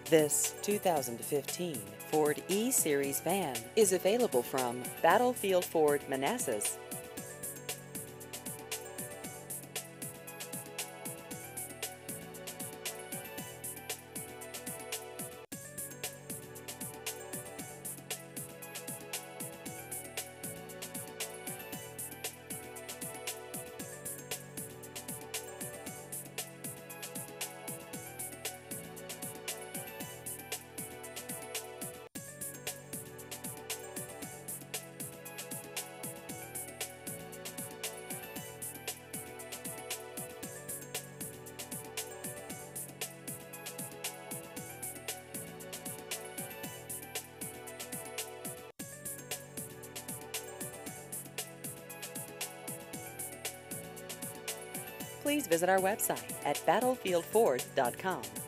This 2015 Ford E-Series van is available from Battlefield Ford Manassas. Please visit our website at battlefieldford.com.